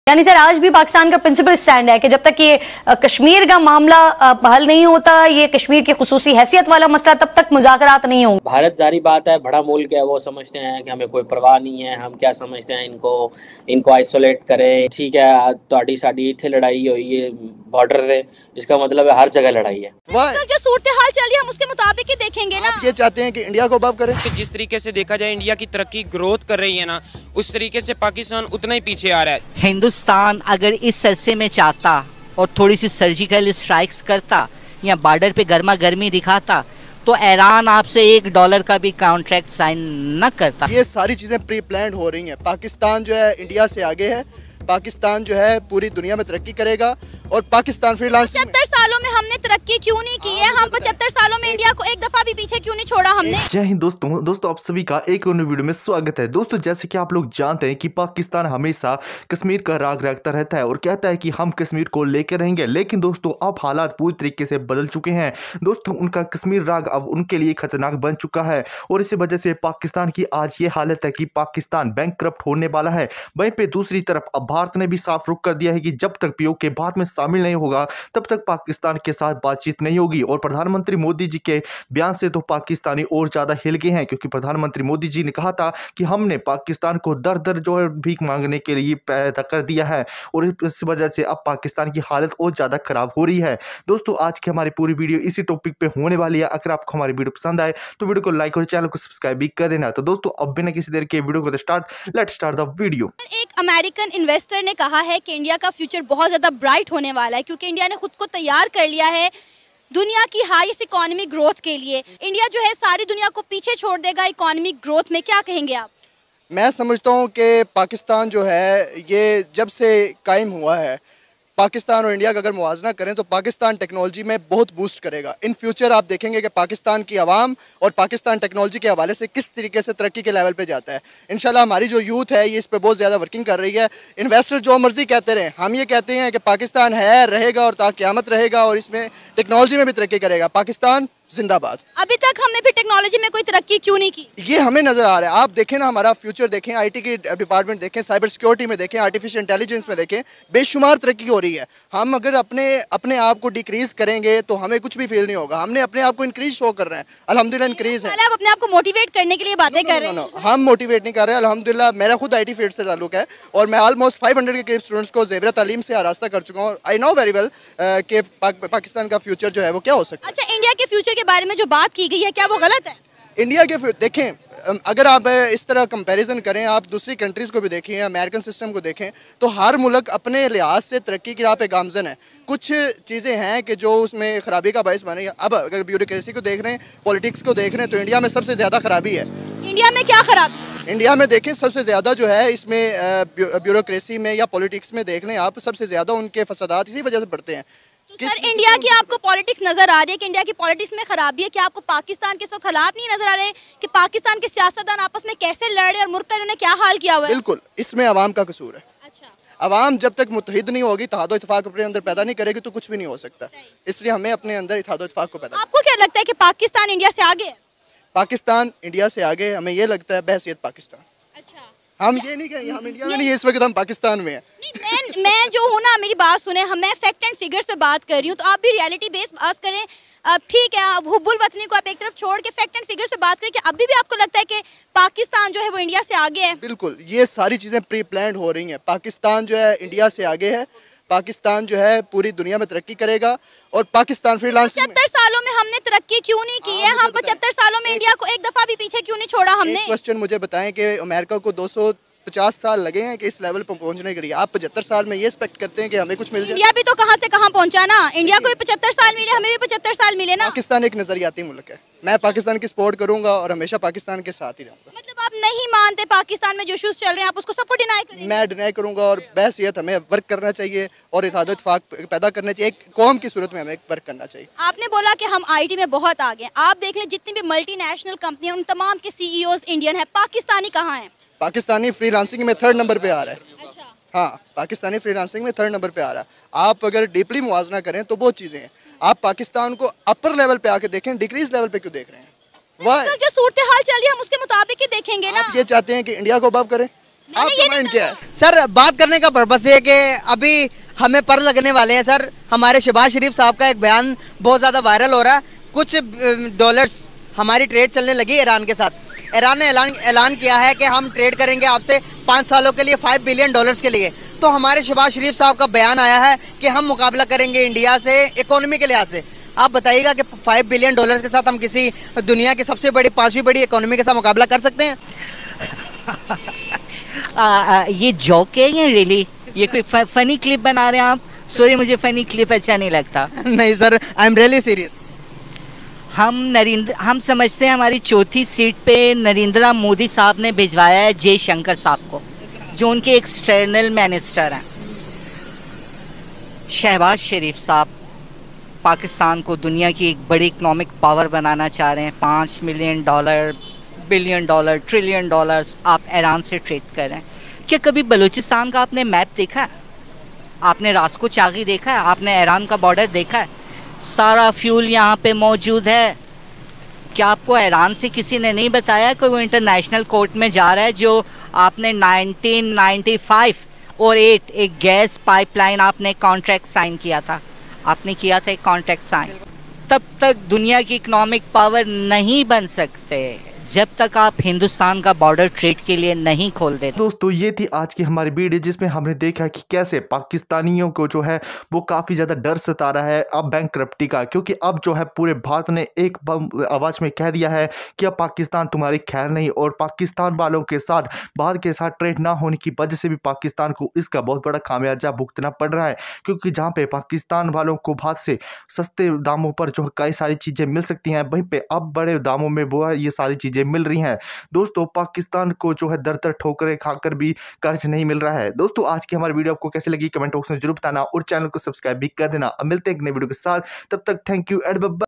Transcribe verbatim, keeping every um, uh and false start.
यानी सर आज भी पाकिस्तान का प्रिंसिपल स्टैंड है कि जब तक ये कश्मीर का मामला हल नहीं होता, ये कश्मीर की खुसूसी हैसियत वाला मसला, तब तक मुज़ाकरात नहीं होंगे। भारत जारी बात है, बड़ा मुल्क है, वो समझते हैं कि हमें कोई परवाह नहीं है। हम क्या समझते हैं, इनको इनको आइसोलेट करें। ठीक है, ਤੁਹਾਡੀ ਸਾਡੀ ਇੱਥੇ लड़ाई हुई है बॉर्डर से, इसका मतलब है हर जगह लड़ाई है। तो जो सूरत हाल चल रही है हम उसके मुताबिक ही देखेंगे ना। आप ये चाहते हैं कि इंडिया को बब करे? जिस तरीके से देखा जाए इंडिया की तरक्की ग्रोथ कर रही है ना, उस तरीके से पाकिस्तान उतना ही पीछे आ रहा है। हिंदुस्तान अगर इस अरसे में चाहता और थोड़ी सी सर्जिकल स्ट्राइक्स करता या बॉर्डर पे गर्मा गर्मी दिखाता तो ईरान आपसे एक डॉलर का भी कॉन्ट्रैक्ट साइन न करता। ये सारी चीजें प्री प्लान्ड हो रही हैं। पाकिस्तान जो है इंडिया से आगे है, पाकिस्तान जो है पूरी दुनिया में तरक्की करेगा और पाकिस्तान फ्रीलांसिंग पचहत्तर सालों में हमने तरक्की क्यों नहीं की है? हम पचहत्तर सालों में इंडिया को एक दफा भी पीछे क्यों नहीं छोड़ा हमने? जय हिंद दोस्तों दोस्तों आप सभी का एक और वीडियो में स्वागत है। दोस्तों जैसे कि आप लोग जानते हैं कि पाकिस्तान हमेशा कश्मीर का राग रखता रहता है और कहता है कि हम कश्मीर को लेकर रहेंगे, लेकिन दोस्तों अब हालात पूरी तरीके से बदल चुके हैं। दोस्तों उनका कश्मीर राग अब उनके लिए खतरनाक बन चुका है और इसी वजह से पाकिस्तान की आज ये हालत है कि पाकिस्तान बैंकक्रप्ट होने वाला है। वहीं पे दूसरी तरफ अब भारत ने भी साफ रुख कर दिया है कि जब तक पीओके बाद में शामिल नहीं होगा तब तक पाकिस्तान के साथ बातचीत नहीं होगी। और प्रधानमंत्री मोदी जी के बयान से तो पाकिस्तानी और ज्यादा हिल गए हैं, क्योंकि प्रधानमंत्री मोदी जी ने कहा था कि हमने पाकिस्तान को दर दर जो है भीख मांगने के लिए पैदा कर दिया है और इस वजह से अब पाकिस्तान की हालत और ज्यादा खराब हो रही है। दोस्तों आज की हमारी पूरी वीडियो इसी टॉपिक पे होने वाली है। अगर आपको हमारी वीडियो पसंद आए तो वीडियो को लाइक और चैनल को सब्सक्राइब भी कर देना। तो दोस्तों अब बिना किसी देर के वीडियो को start let's start the video. एक अमेरिकन इन्वेस्टर ने कहा है कि इंडिया का फ्यूचर बहुत ज्यादा ब्राइट होने वाला है, क्योंकि इंडिया ने खुद को तैयार कर लिया है दुनिया की हाईएस्ट इकोनॉमी ग्रोथ के लिए। इंडिया जो है सारी दुनिया को पीछे छोड़ देगा इकोनॉमिक ग्रोथ में। क्या कहेंगे आप? मैं समझता हूँ कि पाकिस्तान जो है ये जब से कायम हुआ है, पाकिस्तान और इंडिया का अगर मुवाजना करें तो पाकिस्तान टेक्नोलॉजी में बहुत बूस्ट करेगा। इन फ्यूचर आप देखेंगे कि पाकिस्तान की आवाम और पाकिस्तान टेक्नोलॉजी के हवाले से किस तरीके से तरक्की के लेवल पे जाता है। इंशाल्लाह हमारी जो यूथ है ये इस पे बहुत ज़्यादा वर्किंग कर रही है। इन्वेस्टर जो मर्जी कहते रहे, हम ये कहते हैं कि पाकिस्तान है, रहेगा और ता क़यामत रहेगा और इसमें टेक्नोलॉजी में भी तरक्की करेगा। पाकिस्तान जिंदाबाद। अभी तक हमने फिर टेक्नोलॉजी में कोई तरक्की क्यों नहीं की? ये हमें नजर आ रहा है। आप देखें ना, हमारा फ्यूचर देखें, आईटी की डिपार्टमेंट देखें, साइबर सिक्योरिटी में देखें, आर्टिफिशियल इंटेलिजेंस में देखें, बेशुमार तरक्की हो रही है। हम अगर अपने अपने आप को डिक्रीज करेंगे तो हमें कुछ भी फील नहीं होगा। हमने अपने आप को इंक्रीज शो कर रहे हैं, अल्हम्दुलिल्लाह इंक्रीज है। आप अपने आप को मोटिवेट करने के लिए बातें कर रहे हैं? हम मोटिवेट नहीं कर रहे हैं, अल्हम्दुलिल्लाह। मेरा खुद आईटी फील्ड से ताल्लुक है और मैं ऑलमोस्ट पाँच सौ के करीब स्टूडेंट्स को ज़ेवर तालीम से आरास्ता कर चुका हूँ। आई नो वेरी वेल कि पाकिस्तान का फ्यूचर जो है वो क्या हो सकता है। अच्छा, इंडिया के फ्यूचर के बारे में जो बात की गई है क्या वो गलत है? इंडिया के देखें, अगर आप इस तरह कंपैरिजन करें, आप दूसरी कंट्रीज़ को भी देखें, अमेरिकन सिस्टम को देखें, तो हर मुल्क अपने लिहाज से तरक्की की राह पे गामजन है। कुछ चीज़ें हैं कि जो उसमें खराबी का बायस बने। अब अगर ब्यूरोक्रेसी को देख रहे हैं, पॉलिटिक्स को देख रहे हैं, तो इंडिया में सबसे ज़्यादा खराबी है। इंडिया में क्या खराबी? इंडिया में देखें सबसे ज़्यादा जो है इसमें ब्यूरोक्रेसी में या पॉलिटिक्स में देख लें आप, सबसे ज़्यादा उनके फसादात इसी वजह से बढ़ते हैं। तो सर इंडिया की आपको पॉलिटिक्स नजर आ रही है कि इंडिया की पॉलिटिक्स में खराबी है? क्या आपको पाकिस्तान के सब हालात नहीं नजर आ रहे कि पाकिस्तान के सियासतदान आपस में कैसे लड़े और मुल्क का उन्होंने क्या हाल किया हुआ है? बिल्कुल, इसमें अवाम का कसूर है। अच्छा, अवाम जब तक मुत्तहिद नहीं होगी, इत्तेहाद इत्तेफाक अपने अंदर पैदा नहीं करेगी तो कुछ भी नहीं हो सकता। इसलिए हमें अपने अंदर इत्तेहाद इत्तेफाक को पैदा। आपको क्या लगता है कि पाकिस्तान इंडिया से आगे है? पाकिस्तान इंडिया से आगे हमें ये लगता है बहैसियत पाकिस्तान। अच्छा, हम ये नहीं कहेंगे हम इंडिया में नहीं है, इस वक्त हम पाकिस्तान में है। नहीं, मैं मैं जो हूँ ना, मेरी बात सुने, हम मैं फैक्ट एंड फिगर्स पे बात कर रही हूँ, तो आप भी रियलिटी बेस्ड बात करें। अब ठीक है, अब हुब्बुल वतनी को आप एक तरफ छोड़ के फैक्ट एंड फिगर्स पे बात करें कि अभी भी आपको लगता है कि पाकिस्तान जो है वो इंडिया से आगे है? बिल्कुल, ये सारी चीज़ें प्री प्लान्ड हो रही हैं। पाकिस्तान जो है इंडिया से आगे है, पाकिस्तान जो है पूरी दुनिया में तरक्की करेगा और पाकिस्तान फ्रीलांसिंग। पचहत्तर सालों में हमने तरक्की क्यों नहीं की है? हम पचहत्तर सालों में इंडिया को एक दफा भी पीछे क्यों नहीं छोड़ा हमने? क्वेश्चन मुझे बताएं कि अमेरिका को दो सौ पचास साल लगे हैं कि इस लेवल पर पहुंचने के लिए, आप पचहत्तर साल में ये एक्सपेक्ट करते हैं कि हमें कुछ मिल जाए? इंडिया भी तो कहां से कहां पहुंचा ना। इंडिया को भी पचहत्तर साल मिले, हमें भी पचहत्तर साल मिले ना। पाकिस्तान एक नजरियाती मुल्क है। मैं पाकिस्तान की सपोर्ट करूंगा और हमेशा पाकिस्तान के साथ ही रहूंगा। मतलब आप नहीं मानते पाकिस्तान में जो इश्यूज चल रहे हैं, आप उसको सपोर्ट डिनाई करेंगे? मैं डिनाई करूंगा और बहसियत हमें वर्क करना चाहिए और इत्तेहाद इत्तेफाक पैदा करना चाहिए। एक कौम की सूरत में हमें वर्क करना चाहिए। आपने बोला कि हम आईटी में बहुत आगे हैं। आप देख लें जितनी भी मल्टीनेशनल कंपनियां, उन तमाम के सीईओज इंडियन है। पाकिस्तानी कहाँ है? पाकिस्तानी फ्रीलांसिंग में थर्ड नंबर पे आ रहा है। अच्छा, हाँ, पाकिस्तानी फ्रीलांसिंग में थर्ड नंबर पे आ रहा है। आप अगर डीपली मुवाजना करें तो बहुत चीज़ें हैं। आप पाकिस्तान को अपर लेवल पे आके देखें, डिक्रीज लेवल पे क्यों देख रहे हैं? तो जो सूरत हाल चल रही है हम उसके मुताबिक ही देखेंगे ना। आप ये चाहते हैं कि इंडिया को बब करे? आपका माइंड क्या है? सर बात करने का पर्पस ये है कि अभी हमें पर लगने वाले हैं सर। हमारे शहबाज शरीफ साहब का एक बयान बहुत ज़्यादा वायरल हो रहा है। कुछ डॉलर्स हमारी ट्रेड चलने लगी ईरान के साथ। ईरान ने ऐलान ऐलान किया है कि हम ट्रेड करेंगे आपसे पाँच सालों के लिए फाइव बिलियन डॉलर्स के लिए। तो हमारे शहबाज शरीफ साहब का बयान आया है कि हम मुकाबला करेंगे इंडिया से इकोनॉमी के लिहाज से। आप बताइएगा कि फाइव बिलियन डॉलर्स के साथ हम किसी दुनिया की सबसे बड़ी पांचवी बड़ी इकोनॉमी के साथ मुकाबला कर सकते हैं? आ, आ, ये जोक है या रियली? ये कोई फ, फनी क्लिप बना रहे हैं आप? सॉरी, मुझे फनी क्लिप अच्छा नहीं लगता। नहीं sir, I am really serious. हम नरेंद्र हम समझते हैं हमारी चौथी सीट पे नरेंद्र मोदी साहब ने भिजवाया है जयशंकर साहब को, जो उनके एक्सटर्नल मिनिस्टर हैं। शहबाज शरीफ साहब पाकिस्तान को दुनिया की एक बड़ी इकोनॉमिक पावर बनाना चाह रहे हैं। पाँच million dollar, billion dollar, trillion dollars आप ईरान से ट्रेड कर रहे हैं। क्या कभी बलूचिस्तान का आपने मैप देखा है? आपने रास्को चागी देखा है? आपने ईरान का बॉर्डर देखा है? सारा फ्यूल यहाँ पे मौजूद है। क्या आपको ईरान से किसी ने नहीं बताया कि वो इंटरनेशनल कोर्ट में जा रहा है? जो आपने नाइनटीन नाइंटी फाइव और एट एक गैस पाइपलाइन आपने कॉन्ट्रैक्ट साइन किया था, आपने किया था एक कॉन्ट्रैक्ट साइन। तब तक दुनिया की इकोनॉमिक पावर नहीं बन सकते जब तक आप हिंदुस्तान का बॉर्डर ट्रेड के लिए नहीं खोल देते। दोस्तों ये थी आज की हमारी वीडियो, जिसमें हमने देखा कि कैसे पाकिस्तानियों को जो है वो काफ़ी ज़्यादा डर सता रहा है अब बैंकरप्टी का, क्योंकि अब जो है पूरे भारत ने एक आवाज़ में कह दिया है कि अब पाकिस्तान तुम्हारी खैर नहीं। और पाकिस्तान वालों के साथ भारत के साथ ट्रेड ना होने की वजह से भी पाकिस्तान को इसका बहुत बड़ा खामियाजा भुगतना पड़ रहा है, क्योंकि जहाँ पे पाकिस्तान वालों को भारत से सस्ते दामों पर जो कई सारी चीज़ें मिल सकती हैं, वहीं पे अब बड़े दामों में वो है ये सारी चीज़ें मिल रही हैं। दोस्तों पाकिस्तान को जो है दर दर ठोकरें खाकर भी कर्ज नहीं मिल रहा है। दोस्तों आज की हमारी वीडियो आपको कैसी लगी कमेंट बॉक्स में जरूर बताना और चैनल को सब्सक्राइब भी कर देना। अब मिलते हैं एक नई वीडियो के साथ, तब तक थैंक यू एंड बाय।